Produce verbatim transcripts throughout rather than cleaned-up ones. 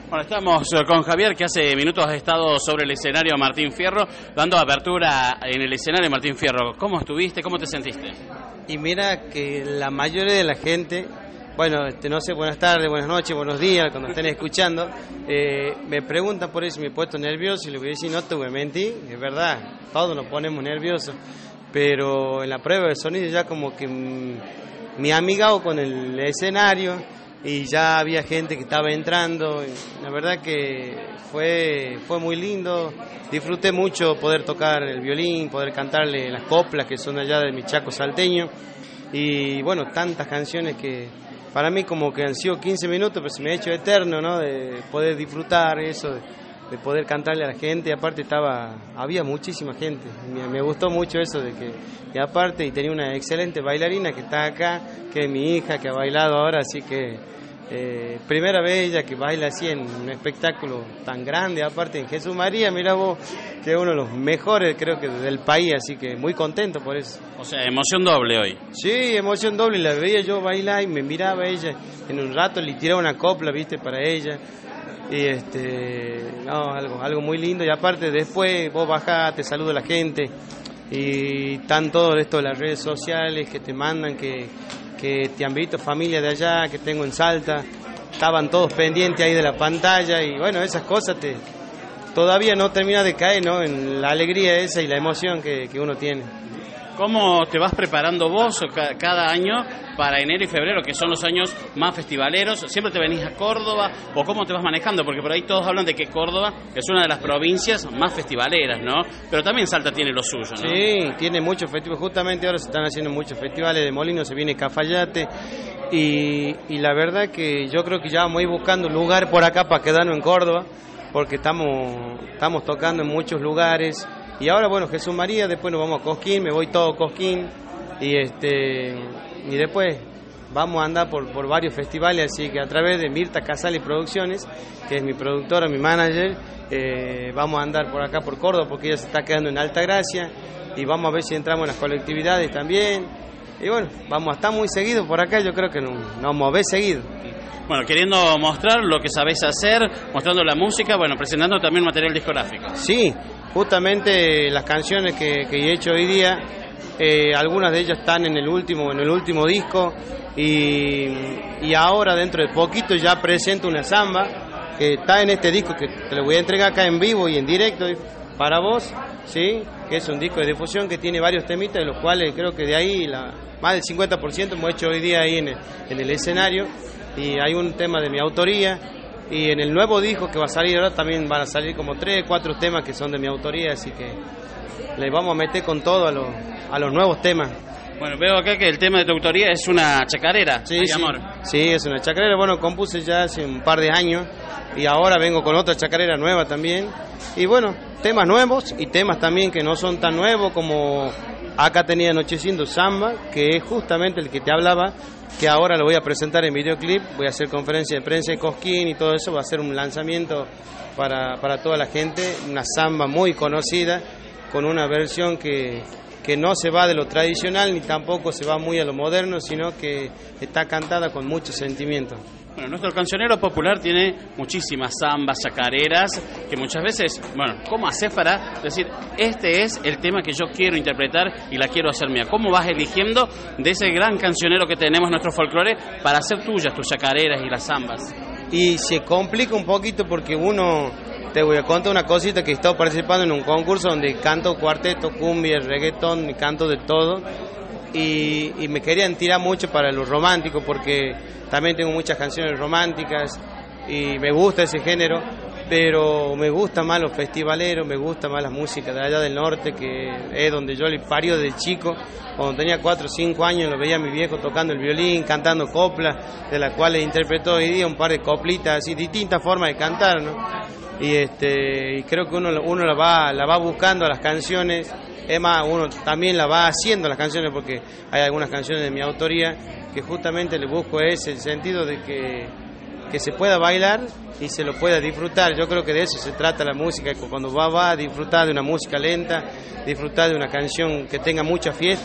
Bueno, estamos con Javier, que hace minutos ha estado sobre el escenario Martín Fierro, dando apertura en el escenario Martín Fierro. ¿Cómo estuviste? ¿Cómo te sentiste? Y mira que la mayoría de la gente, bueno, este, no sé, buenas tardes, buenas noches, buenos días, cuando estén escuchando, eh, me preguntan por eso si me he puesto nervioso y le voy a decir, no te voy a mentir, es verdad, todos nos ponemos nerviosos, pero en la prueba de sonido ya como que mmm, me he amigado con el escenario y ya había gente que estaba entrando. La verdad que fue fue muy lindo, disfruté mucho poder tocar el violín, poder cantarle las coplas que son allá de mi Chaco salteño y bueno, tantas canciones que para mí como que han sido quince minutos, pero se me ha hecho eterno, ¿no? De poder disfrutar eso, de, de poder cantarle a la gente. Y aparte estaba, había muchísima gente, me, me gustó mucho eso de que, y aparte y tenía una excelente bailarina que está acá, que es mi hija, que ha bailado ahora, así que eh, primera vez ella que baila así en un espectáculo tan grande, aparte en Jesús María, mira vos, que es uno de los mejores creo que del país, así que muy contento por eso. O sea, emoción doble hoy. Sí, emoción doble, la veía yo bailar y me miraba ella, en un rato le tiraba una copla, viste, para ella, y este, no, algo, algo muy lindo, y aparte después vos bajás, te saluda la gente, y están todo esto de las redes sociales que te mandan, que, que te han visto familia de allá, que tengo en Salta, estaban todos pendientes ahí de la pantalla, y bueno, esas cosas te todavía no termina de caer, ¿no? En la alegría esa y la emoción que, que uno tiene. ¿Cómo te vas preparando vos cada año para enero y febrero, que son los años más festivaleros? ¿Siempre te venís a Córdoba o cómo te vas manejando? Porque por ahí todos hablan de que Córdoba es una de las provincias más festivaleras, ¿no? Pero también Salta tiene lo suyo, ¿no? Sí, tiene muchos festivales. Justamente ahora se están haciendo muchos festivales de Molino, se viene Cafayate y, y la verdad que yo creo que ya vamos a ir buscando un lugar por acá para quedarnos en Córdoba, porque estamos, estamos tocando en muchos lugares. Y ahora, bueno, Jesús María, después nos vamos a Cosquín, me voy todo a Cosquín, y este y después vamos a andar por, por varios festivales, así que a través de Mirta Casali Producciones, que es mi productora, mi manager, eh, vamos a andar por acá por Córdoba, porque ella se está quedando en Altagracia, y vamos a ver si entramos en las colectividades también, y bueno, vamos a estar muy seguidos por acá, yo creo que nos, nos vamos a ver seguidos. Bueno, queriendo mostrar lo que sabés hacer, mostrando la música, bueno, presentando también material discográfico. Sí, justamente las canciones que, que he hecho hoy día, eh, algunas de ellas están en el último, en el último disco y, y ahora dentro de poquito ya presento una samba que está en este disco que te lo voy a entregar acá en vivo y en directo para vos, sí, que es un disco de difusión que tiene varios temitas, de los cuales creo que de ahí la, más del cincuenta por ciento hemos hecho hoy día ahí en el, en el escenario. Y hay un tema de mi autoría y en el nuevo disco que va a salir ahora también van a salir como tres, cuatro temas que son de mi autoría, así que le vamos a meter con todo a los, a los nuevos temas. Bueno, veo acá que el tema de tu autoría es una chacarera, sí, sí, amor. Sí, es una chacarera, bueno, compuse ya hace un par de años y ahora vengo con otra chacarera nueva también. Y bueno, temas nuevos y temas también que no son tan nuevos, como acá tenía Anocheciendo Samba, que es justamente el que te hablaba, que ahora lo voy a presentar en videoclip, voy a hacer conferencia de prensa en Cosquín y todo eso, va a ser un lanzamiento para, para toda la gente, una samba muy conocida, con una versión que, que no se va de lo tradicional ni tampoco se va muy a lo moderno, sino que está cantada con mucho sentimiento. Bueno, nuestro cancionero popular tiene muchísimas zambas, chacareras, que muchas veces, bueno, ¿cómo haces para decir, este es el tema que yo quiero interpretar y la quiero hacer mía? ¿Cómo vas eligiendo de ese gran cancionero que tenemos en nuestro folclore para hacer tuyas tus chacareras y las zambas? Y se complica un poquito porque uno, te voy a contar una cosita, que he estado participando en un concurso donde canto cuarteto, cumbia, reggaetón y canto de todo. Y, y me querían tirar mucho para lo romántico porque también tengo muchas canciones románticas y me gusta ese género, pero me gusta más los festivaleros, me gusta más la música de allá del norte, que es donde yo le parió de chico. Cuando tenía cuatro o cinco años lo veía a mi viejo tocando el violín, cantando coplas, de las cuales interpretó hoy día un par de coplitas, así distintas formas de cantar, ¿no? Y este y creo que uno, uno la va la va buscando a las canciones. Es más, uno también la va haciendo las canciones, porque hay algunas canciones de mi autoría que justamente le busco ese sentido de que, que se pueda bailar y se lo pueda disfrutar. Yo creo que de eso se trata la música, cuando va, va a disfrutar de una música lenta, disfrutar de una canción que tenga mucha fiesta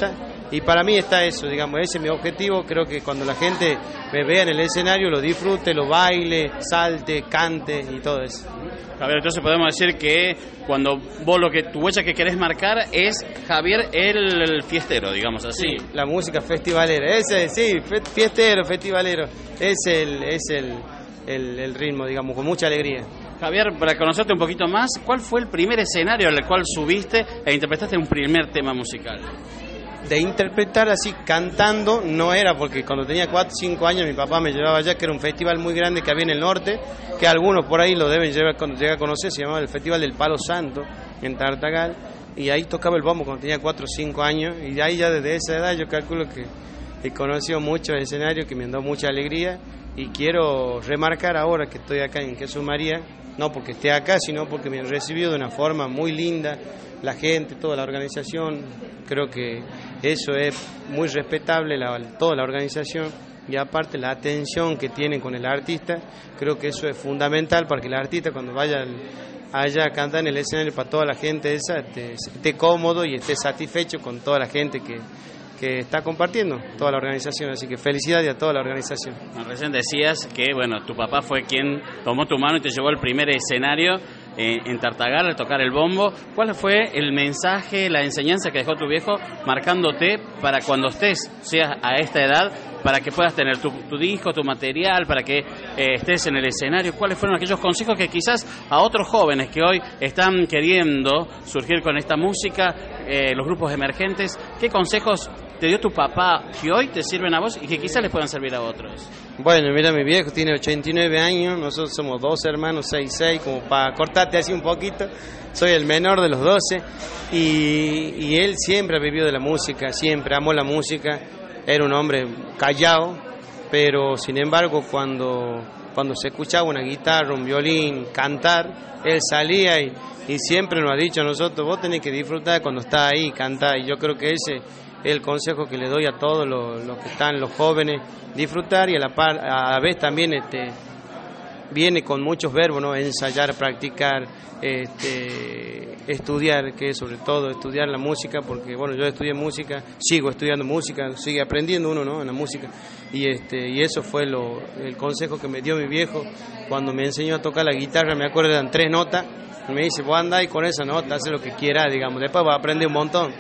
y para mí está eso, digamos, ese es mi objetivo. Creo que cuando la gente me vea en el escenario lo disfrute, lo baile, salte, cante y todo eso. Javier, entonces podemos decir que cuando vos lo que tu huella que querés marcar es Javier el fiestero, digamos así. Sí, la música festivalera, ese sí, fiestero, festivalero, es el es el, el, el ritmo, digamos, con mucha alegría. Javier, para conocerte un poquito más, ¿cuál fue el primer escenario al cual subiste e interpretaste un primer tema musical? De interpretar así cantando no era, porque cuando tenía cuatro o cinco años mi papá me llevaba allá, que era un festival muy grande que había en el norte, que algunos por ahí lo deben llevar, cuando llegar a conocer, se llamaba el Festival del Palo Santo en Tartagal, y ahí tocaba el bombo cuando tenía cuatro o cinco años, y de ahí ya desde esa edad yo calculo que he conocido muchos escenarios que me han dado mucha alegría, y quiero remarcar ahora que estoy acá en Jesús María, no porque esté acá, sino porque me han recibido de una forma muy linda, la gente, toda la organización. Creo que eso es muy respetable, la, toda la organización, y aparte la atención que tienen con el artista, creo que eso es fundamental para que el artista cuando vaya al, allá a cantar en el escenario para toda la gente esa, esté, esté cómodo y esté satisfecho con toda la gente que, que está compartiendo, toda la organización. Así que felicidades a toda la organización. Recién decías que bueno, tu papá fue quien tomó tu mano y te llevó al primer escenario eh, en Tartagal al tocar el bombo. ¿Cuál fue el mensaje, la enseñanza que dejó tu viejo marcándote para cuando estés, seas a esta edad, para que puedas tener tu, tu disco, tu material, para que eh, estés en el escenario? ¿Cuáles fueron aquellos consejos que quizás a otros jóvenes que hoy están queriendo surgir con esta música, eh, los grupos emergentes, qué consejos te dio tu papá que hoy te sirven a vos y que quizás les puedan servir a otros? Bueno, mira, mi viejo tiene ochenta y nueve años, nosotros somos dos hermanos, seis seis, como para cortarte así un poquito, soy el menor de los doce, y, y él siempre ha vivido de la música, siempre amó la música, era un hombre callado, pero sin embargo cuando, cuando se escuchaba una guitarra, un violín, cantar, él salía y, y siempre nos ha dicho a nosotros, vos tenés que disfrutar cuando estás ahí, cantar, y yo creo que ese el consejo que le doy a todos los, los que están, los jóvenes, disfrutar, y a la, par, a la vez también este, viene con muchos verbos, ¿no? Ensayar, practicar, este, estudiar, que es sobre todo estudiar la música, porque bueno, yo estudié música, sigo estudiando música, sigue aprendiendo uno, ¿no? En la música, y este y eso fue lo, el consejo que me dio mi viejo cuando me enseñó a tocar la guitarra. Me acuerdo, eran tres notas, y me dice, vos andá y con esa nota, haz lo que quieras, digamos, después vas a aprender un montón.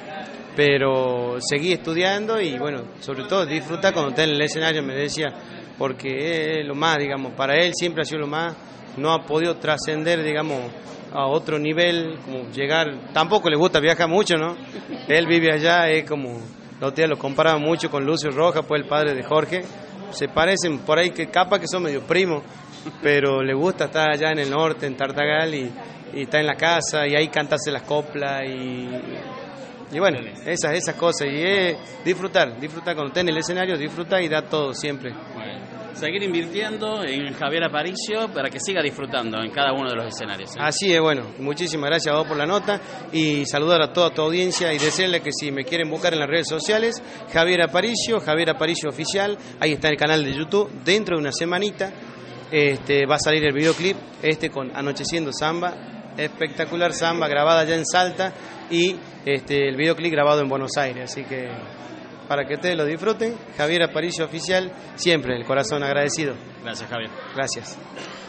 Pero seguí estudiando y bueno, sobre todo disfrutar cuando esté en el escenario, me decía, porque es lo más, digamos, para él siempre ha sido lo más, no ha podido trascender, digamos, a otro nivel, como llegar, tampoco le gusta viajar mucho, ¿no? Él vive allá, es como, los días lo comparaban mucho con Lucio Rojas, pues el padre de Jorge, se parecen por ahí, que capaz que son medio primos, pero le gusta estar allá en el norte, en Tartagal, y, y está en la casa, y ahí cantarse las coplas, y... Y bueno, esas esas cosas, y es disfrutar, disfrutar cuando esté en el escenario, disfrutar y dar todo siempre. Bueno, seguir invirtiendo en Javier Aparicio para que siga disfrutando en cada uno de los escenarios, ¿eh? Así es, bueno, muchísimas gracias a vos por la nota y saludar a toda tu audiencia y decirle que si me quieren buscar en las redes sociales, Javier Aparicio, Javier Aparicio Oficial, ahí está el canal de YouTube. Dentro de una semanita este, va a salir el videoclip este con Anocheciendo Samba, espectacular samba grabada allá en Salta, y este, el videoclip grabado en Buenos Aires, así que para que ustedes lo disfruten, Javier Aparicio Oficial, siempre el corazón agradecido. Gracias, Javier. Gracias.